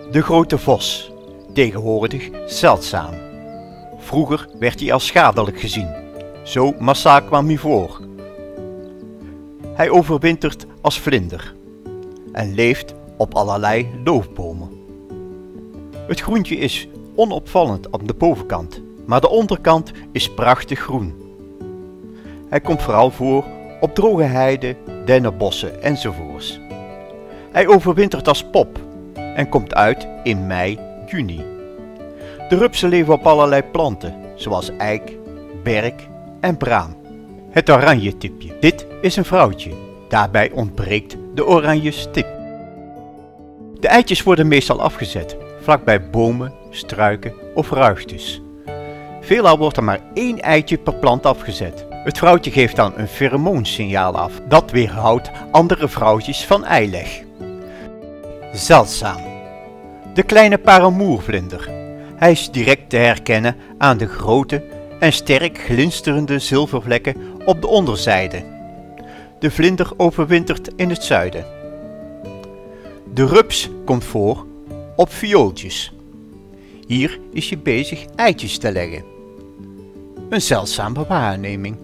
De grote vos, tegenwoordig zeldzaam. Vroeger werd hij als schadelijk gezien, zo massaal kwam hij voor. Hij overwintert als vlinder en leeft op allerlei loofbomen. Het groentje is onopvallend aan de bovenkant, maar de onderkant is prachtig groen. Hij komt vooral voor op droge heiden, dennenbossen enzovoorts. Hij overwintert als pop en komt uit in mei, juni. De rupsen leven op allerlei planten, zoals eik, berk en braam. Het oranje tipje. Dit is een vrouwtje. Daarbij ontbreekt de oranje stip. De eitjes worden meestal afgezet, vlakbij bomen, struiken of ruigtes. Veelal wordt er maar 1 eitje per plant afgezet. Het vrouwtje geeft dan een feromoonsignaal af, dat weerhoudt andere vrouwtjes van eileg. Zeldzaam. De kleine paramoervlinder. Hij is direct te herkennen aan de grote en sterk glinsterende zilvervlekken op de onderzijde. De vlinder overwintert in het zuiden. De rups komt voor op viooltjes. Hier is hij bezig eitjes te leggen. Een zeldzame waarneming.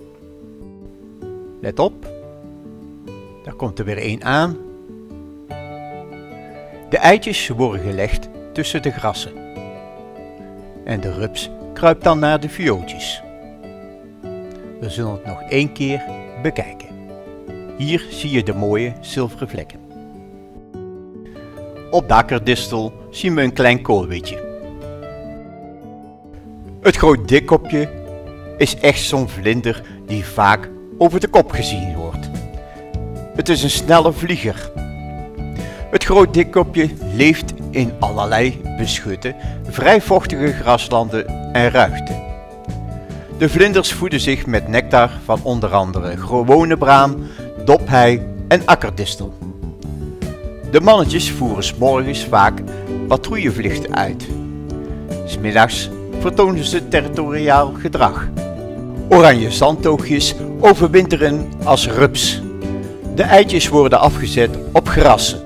Let op, daar komt er weer 1 aan. De eitjes worden gelegd tussen de grassen. En de rups kruipt dan naar de viooltjes. We zullen het nog 1 keer bekijken. Hier zie je de mooie zilveren vlekken. Op de akkerdistel zien we een klein koolwitje. Het groot dikkopje is echt zo'n vlinder die vaak over de kop gezien wordt. Het is een snelle vlieger. Het groot dikkopje leeft in allerlei beschutte, vrij vochtige graslanden en ruigten. De vlinders voeden zich met nectar van onder andere gewone braam, dophei en akkerdistel. De mannetjes voeren 's morgens vaak patrouillevluchten uit. 's Middags vertonen ze territoriaal gedrag. Oranje zandtoogjes overwinteren als rups. De eitjes worden afgezet op grassen.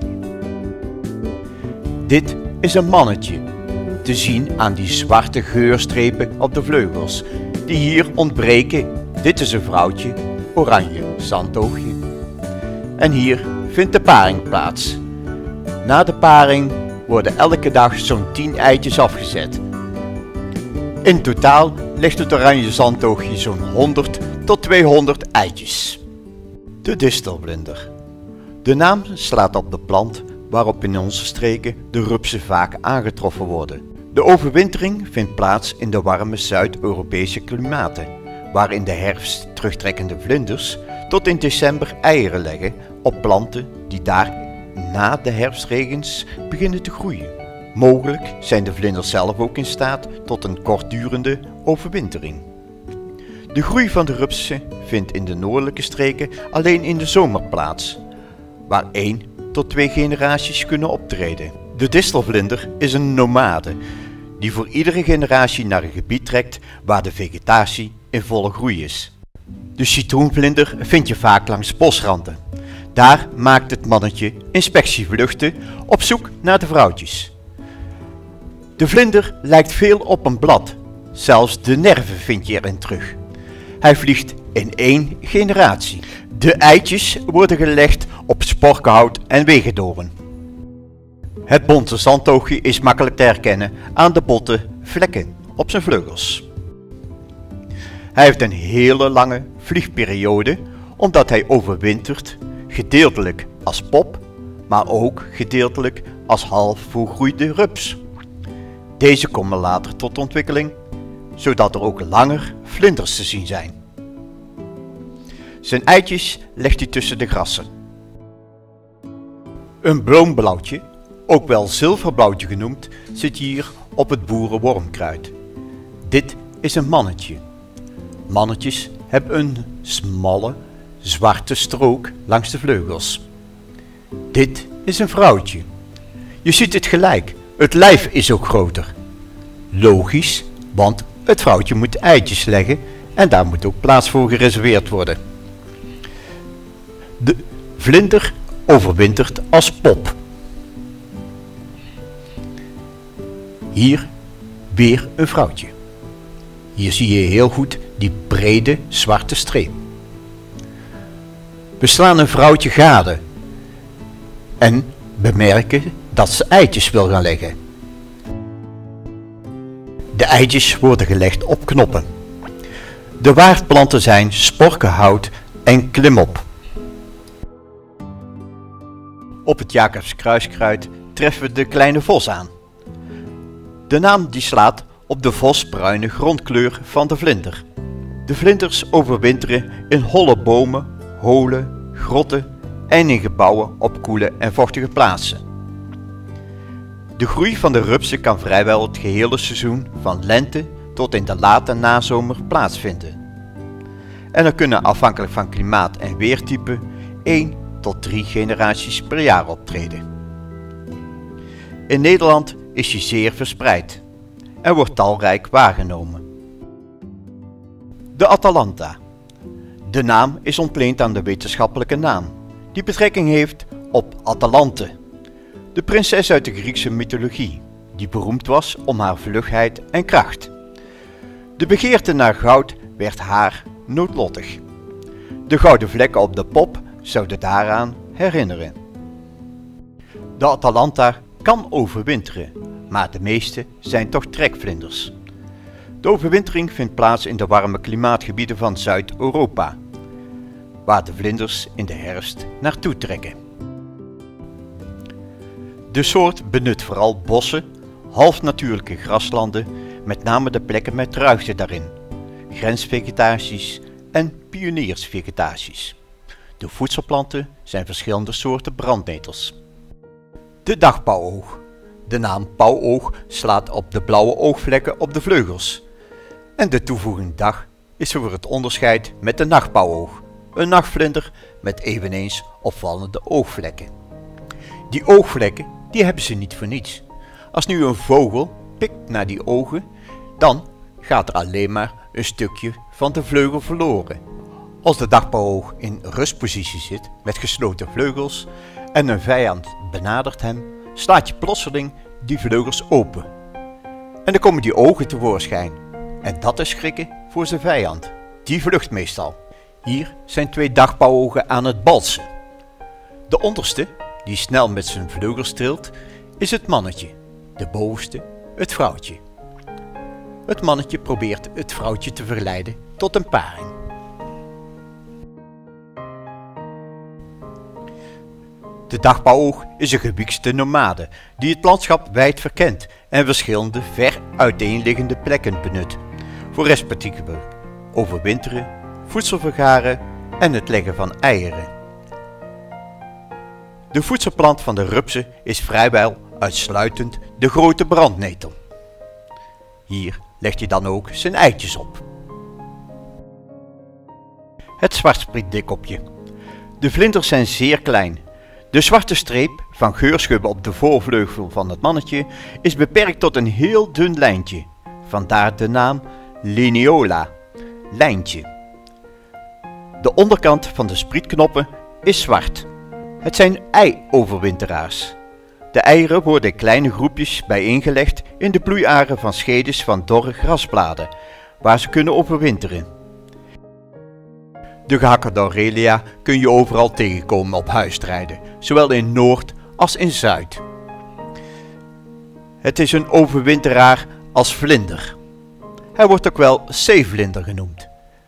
Dit is een mannetje, te zien aan die zwarte geurstrepen op de vleugels, die hier ontbreken. Dit is een vrouwtje, oranje zandtoogje. En hier vindt de paring plaats. Na de paring worden elke dag zo'n 10 eitjes afgezet. In totaal legt het oranje zandtoogje zo'n 100 tot 200 eitjes. De distelvlinder. De naam slaat op de plant waarop in onze streken de rupsen vaak aangetroffen worden. De overwintering vindt plaats in de warme Zuid-Europese klimaten, waar in de herfst terugtrekkende vlinders tot in december eieren leggen op planten die daar na de herfstregens beginnen te groeien. Mogelijk zijn de vlinders zelf ook in staat tot een kortdurende overwintering. De groei van de rupsen vindt in de noordelijke streken alleen in de zomer plaats, waar 1 tot 2 generaties kunnen optreden. De distelvlinder is een nomade, die voor iedere generatie naar een gebied trekt waar de vegetatie in volle groei is. De citroenvlinder vind je vaak langs bosranden. Daar maakt het mannetje inspectievluchten op zoek naar de vrouwtjes. De vlinder lijkt veel op een blad, zelfs de nerven vind je erin terug. Hij vliegt in 1 generatie. De eitjes worden gelegd op sporkenhout en wegendoorn. Het bonte zandtoogje is makkelijk te herkennen aan de botte vlekken op zijn vleugels. Hij heeft een hele lange vliegperiode omdat hij overwintert, gedeeltelijk als pop, maar ook gedeeltelijk als half volgroeide rups. Deze komen later tot ontwikkeling, zodat er ook langer vlinders te zien zijn. Zijn eitjes legt hij tussen de grassen. Een bloemblauwtje, ook wel zilverblauwtje genoemd, zit hier op het boerenwormkruid. Dit is een mannetje. Mannetjes hebben een smalle, zwarte strook langs de vleugels. Dit is een vrouwtje. Je ziet het gelijk, het lijf is ook groter. Logisch, want het vrouwtje moet eitjes leggen en daar moet ook plaats voor gereserveerd worden. De vlinder overwintert als pop. Hier weer een vrouwtje. Hier zie je heel goed die brede zwarte streep. We slaan een vrouwtje gade en bemerken dat ze eitjes wil gaan leggen. De eitjes worden gelegd op knoppen. De waardplanten zijn sporkenhout en klimop. Op het Jacobskruiskruid treffen we de kleine vos aan. De naam die slaat op de vosbruine grondkleur van de vlinder. De vlinders overwinteren in holle bomen, holen, grotten en in gebouwen op koele en vochtige plaatsen. De groei van de rupsen kan vrijwel het gehele seizoen van lente tot in de late nazomer plaatsvinden. En er kunnen afhankelijk van klimaat en weertype 1 tot 3 generaties per jaar optreden. In Nederland is hij zeer verspreid en wordt talrijk waargenomen. De Atalanta. De naam is ontleend aan de wetenschappelijke naam, die betrekking heeft op Atalante, de prinses uit de Griekse mythologie, die beroemd was om haar vlugheid en kracht. De begeerte naar goud werd haar noodlottig. De gouden vlekken op de pop zouden daaraan herinneren. De Atalanta kan overwinteren, maar de meeste zijn toch trekvlinders. De overwintering vindt plaats in de warme klimaatgebieden van Zuid-Europa, waar de vlinders in de herfst naartoe trekken. De soort benut vooral bossen, halfnatuurlijke graslanden, met name de plekken met ruigte daarin, grensvegetaties en pioniersvegetaties. De voedselplanten zijn verschillende soorten brandnetels. De dagpauwoog. De naam pauwoog slaat op de blauwe oogvlekken op de vleugels. En de toevoeging dag is voor het onderscheid met de nachtpauwoog, een nachtvlinder met eveneens opvallende oogvlekken. Die oogvlekken die hebben ze niet voor niets. Als nu een vogel pikt naar die ogen, dan gaat er alleen maar een stukje van de vleugel verloren. Als de dagpauwoog in rustpositie zit met gesloten vleugels en een vijand benadert hem, slaat je plotseling die vleugels open. En dan komen die ogen tevoorschijn. En dat is schrikken voor zijn vijand. Die vlucht meestal. Hier zijn 2 dagpauwogen aan het balsen. De onderste, die snel met zijn vleugels trilt, is het mannetje. De bovenste, het vrouwtje. Het mannetje probeert het vrouwtje te verleiden tot een paring. De dagpauwoog is een gewiekste nomade die het landschap wijd verkent en verschillende ver uiteenliggende plekken benut, voor respectievelijk overwinteren, voedsel vergaren en het leggen van eieren. De voedselplant van de rupsen is vrijwel uitsluitend de grote brandnetel. Hier legt hij dan ook zijn eitjes op. Het zwartsprietdikkopje. De vlinders zijn zeer klein. De zwarte streep van geurschubben op de voorvleugel van het mannetje is beperkt tot een heel dun lijntje, vandaar de naam lineola, lijntje. De onderkant van de sprietknoppen is zwart. Het zijn ei-overwinteraars. De eieren worden in kleine groepjes bijeengelegd in de bloeiaren van schedes van dorre grasbladen, waar ze kunnen overwinteren. De gehakkerde Aurelia kun je overal tegenkomen op huisstrijden, zowel in Noord als in Zuid. Het is een overwinteraar als vlinder. Hij wordt ook wel zeevlinder genoemd.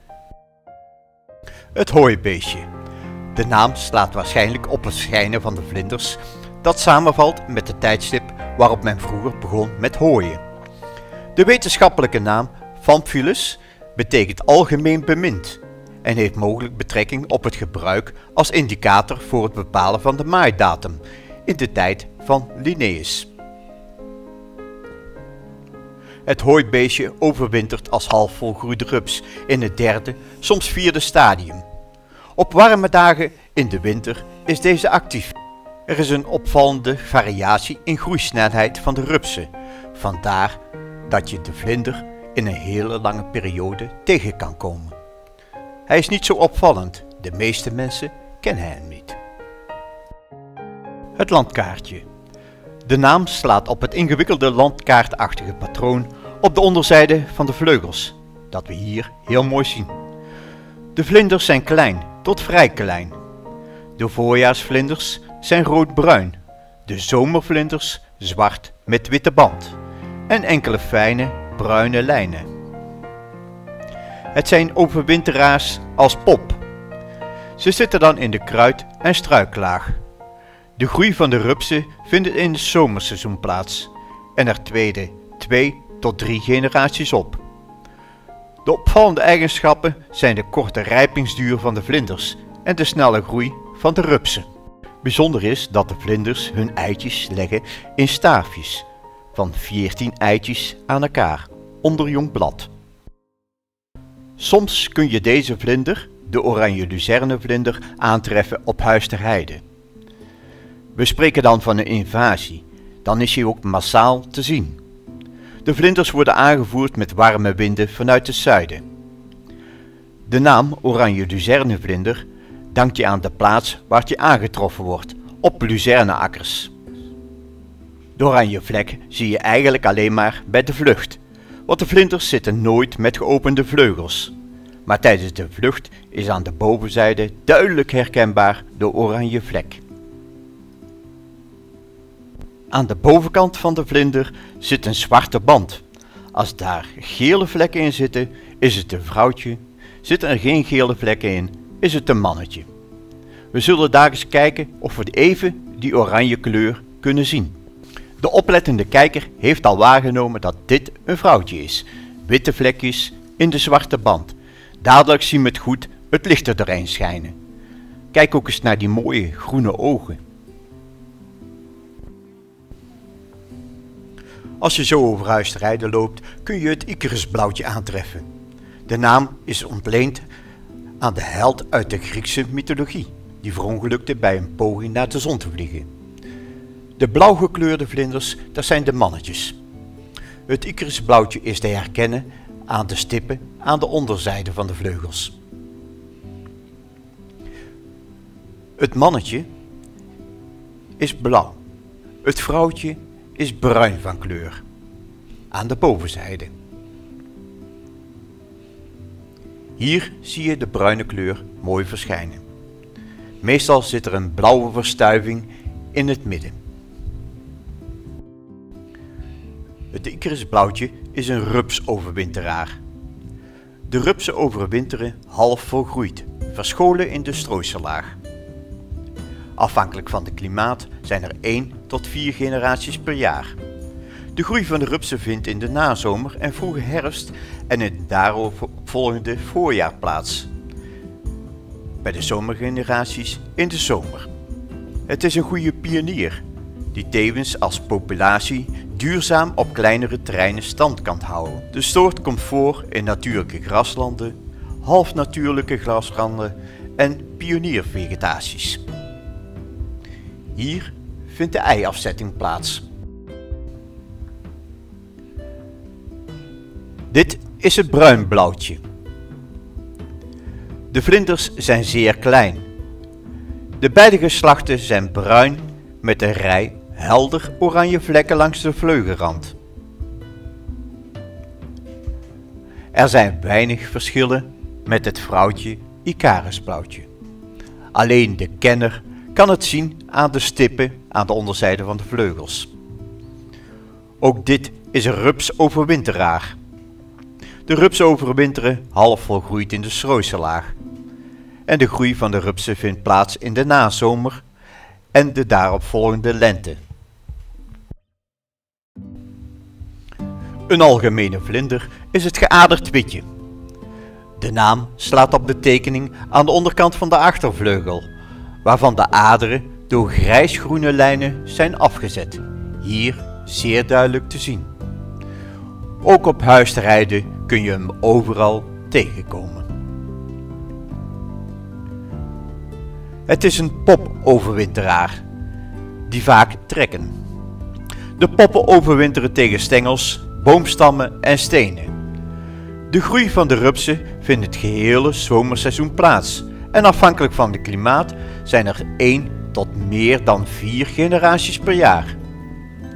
Het hooibeestje. De naam slaat waarschijnlijk op het schijnen van de vlinders dat samenvalt met het tijdstip waarop men vroeger begon met hooien. De wetenschappelijke naam Phamphilus betekent algemeen bemind en heeft mogelijk betrekking op het gebruik als indicator voor het bepalen van de maaidatum in de tijd van Linnaeus. Het hooibeestje overwintert als halfvolgroeide rups in het 3e, soms 4e stadium. Op warme dagen in de winter is deze actief. Er is een opvallende variatie in groeisnelheid van de rupsen, vandaar dat je de vlinder in een hele lange periode tegen kan komen. Hij is niet zo opvallend, de meeste mensen kennen hem niet. Het landkaartje. De naam slaat op het ingewikkelde landkaartachtige patroon op de onderzijde van de vleugels, dat we hier heel mooi zien. De vlinders zijn klein tot vrij klein. De voorjaarsvlinders zijn roodbruin, de zomervlinders zwart met witte band en enkele fijne bruine lijnen. Het zijn overwinteraars als pop. Ze zitten dan in de kruid- en struiklaag. De groei van de rupsen vindt in het zomerseizoen plaats en er treden 2 tot 3 generaties op. De opvallende eigenschappen zijn de korte rijpingsduur van de vlinders en de snelle groei van de rupsen. Bijzonder is dat de vlinders hun eitjes leggen in staafjes van 14 eitjes aan elkaar onder jong blad. Soms kun je deze vlinder, de oranje luzernevlinder, aantreffen op Huis ter Heide. We spreken dan van een invasie, dan is hij ook massaal te zien. De vlinders worden aangevoerd met warme winden vanuit het zuiden. De naam oranje luzernevlinder dankt je aan de plaats waar je aangetroffen wordt, op luzerneakkers. De oranje vlek zie je eigenlijk alleen maar bij de vlucht, want de vlinders zitten nooit met geopende vleugels. Maar tijdens de vlucht is aan de bovenzijde duidelijk herkenbaar de oranje vlek. Aan de bovenkant van de vlinder zit een zwarte band. Als daar gele vlekken in zitten, is het een vrouwtje. Zitten er geen gele vlekken in, is het een mannetje. We zullen daar eens kijken of we even die oranje kleur kunnen zien. De oplettende kijker heeft al waargenomen dat dit een vrouwtje is. Witte vlekjes in de zwarte band. Dadelijk zien we het goed, het licht er doorheen schijnen. Kijk ook eens naar die mooie groene ogen. Als je zo over Huis ter Heide loopt, kun je het Icarusblauwtje aantreffen. De naam is ontleend aan de held uit de Griekse mythologie, die verongelukte bij een poging naar de zon te vliegen. De blauw gekleurde vlinders, dat zijn de mannetjes. Het Icarusblauwtje is te herkennen aan de stippen aan de onderzijde van de vleugels. Het mannetje is blauw. Het vrouwtje is bruin van kleur aan de bovenzijde. Hier zie je de bruine kleur mooi verschijnen. Meestal zit er een blauwe verstuiving in het midden. Het Icarusblauwtje is een rupsoverwinteraar. De rupsen overwinteren half volgroeid, verscholen in de strooisellaag. Afhankelijk van het klimaat zijn er 1 tot 4 generaties per jaar. De groei van de rupsen vindt in de nazomer en vroege herfst en in het daaropvolgende voorjaar plaats. Bij de zomergeneraties in de zomer. Het is een goede pionier, die tevens als populatie duurzaam op kleinere terreinen stand kan houden. De soort komt voor in natuurlijke graslanden, halfnatuurlijke grasranden en pioniervegetaties. Hier vindt de eiafzetting plaats. Dit is het bruinblauwtje. De vlinders zijn zeer klein. De beide geslachten zijn bruin met een rij helder oranje vlekken langs de vleugelrand. Er zijn weinig verschillen met het vrouwtje Icarusblauwtje. Alleen de kenner kan het zien aan de stippen aan de onderzijde van de vleugels. Ook dit is een rupsoverwinteraar. De rupsen overwinteren half volgroeid in de strooisellaag. En de groei van de rupsen vindt plaats in de nazomer en de daaropvolgende lente. Een algemene vlinder is het geaderd witje. De naam slaat op de tekening aan de onderkant van de achtervleugel, waarvan de aderen door grijsgroene lijnen zijn afgezet, hier zeer duidelijk te zien. Ook op Huis ter Heide kun je hem overal tegenkomen. Het is een popoverwinteraar, die vaak trekken. De poppen overwinteren tegen stengels, boomstammen en stenen. De groei van de rupsen vindt het gehele zomerseizoen plaats en afhankelijk van het klimaat zijn er 1 tot meer dan 4 generaties per jaar.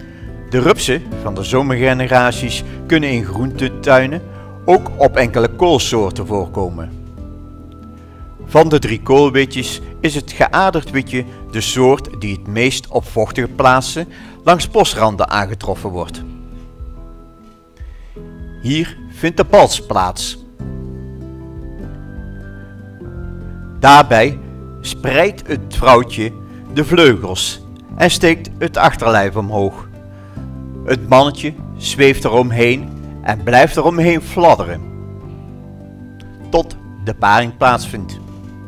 De rupsen van de zomergeneraties kunnen in groentetuinen ook op enkele koolsoorten voorkomen. Van de 3 koolwitjes is het geaderd witje de soort die het meest op vochtige plaatsen langs bosranden aangetroffen wordt. Hier vindt de bals plaats. Daarbij spreidt het vrouwtje de vleugels en steekt het achterlijf omhoog. Het mannetje zweeft eromheen en blijft eromheen fladderen, tot de paring plaatsvindt.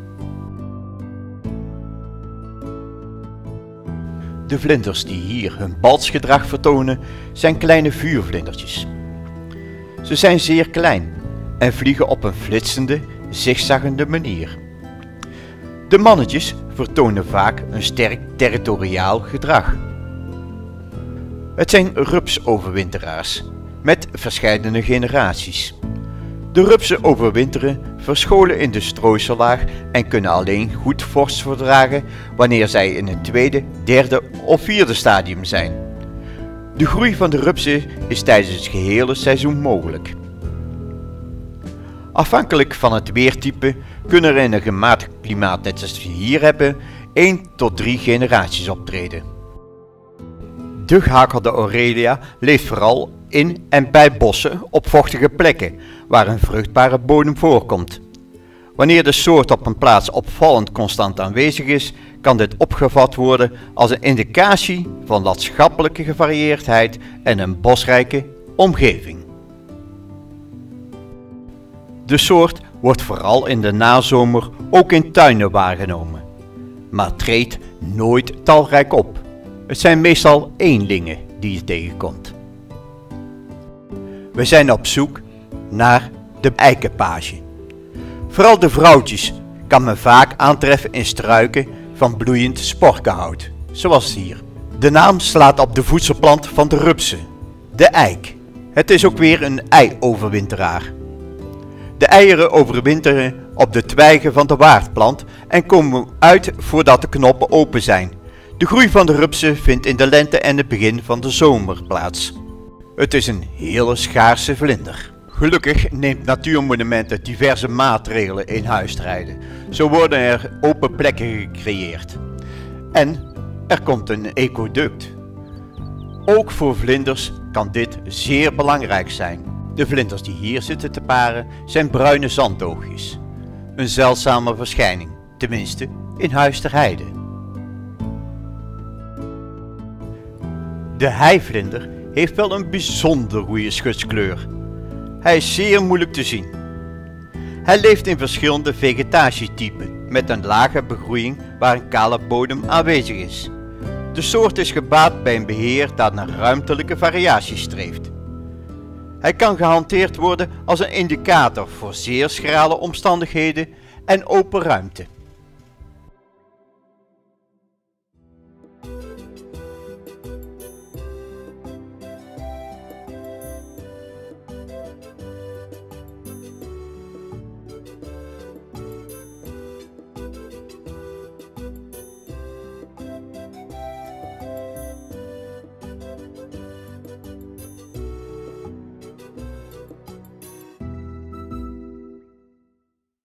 De vlinders die hier hun balsgedrag vertonen zijn kleine vuurvlindertjes. Ze zijn zeer klein en vliegen op een flitsende, zigzaggende manier. De mannetjes vertonen vaak een sterk territoriaal gedrag. Het zijn rupsoverwinteraars met verscheidene generaties. De rupsen overwinteren verscholen in de strooisellaag en kunnen alleen goed vorst verdragen wanneer zij in het tweede, derde of vierde stadium zijn. De groei van de rupsen is tijdens het gehele seizoen mogelijk. Afhankelijk van het weertype kunnen er in een gematigd klimaat net als we hier hebben 1 tot 3 generaties optreden. De gehakelde Aurelia leeft vooral in en bij bossen op vochtige plekken waar een vruchtbare bodem voorkomt. Wanneer de soort op een plaats opvallend constant aanwezig is, kan dit opgevat worden als een indicatie van landschappelijke gevarieerdheid en een bosrijke omgeving. De soort wordt vooral in de nazomer ook in tuinen waargenomen, maar treedt nooit talrijk op. Het zijn meestal eenlingen die je tegenkomt. We zijn op zoek naar de eikenpage. Vooral de vrouwtjes kan men vaak aantreffen in struiken van bloeiend sporkenhout, zoals hier. De naam slaat op de voedselplant van de rupsen, de eik. Het is ook weer een ei-overwinteraar. De eieren overwinteren op de twijgen van de waardplant en komen uit voordat de knoppen open zijn. De groei van de rupsen vindt in de lente en het begin van de zomer plaats. Het is een hele schaarse vlinder. Gelukkig neemt Natuurmonumenten diverse maatregelen in huisrijden. Zo worden er open plekken gecreëerd. En er komt een ecoduct. Ook voor vlinders kan dit zeer belangrijk zijn. De vlinders die hier zitten te paren zijn bruine zandoogjes. Een zeldzame verschijning, tenminste in Huis ter Heide. De heivlinder heeft wel een bijzonder goede schutskleur. Hij is zeer moeilijk te zien. Hij leeft in verschillende vegetatietypen met een lage begroeiing waar een kale bodem aanwezig is. De soort is gebaat bij een beheer dat naar ruimtelijke variatie streeft. Hij kan gehanteerd worden als een indicator voor zeer schrale omstandigheden en open ruimte.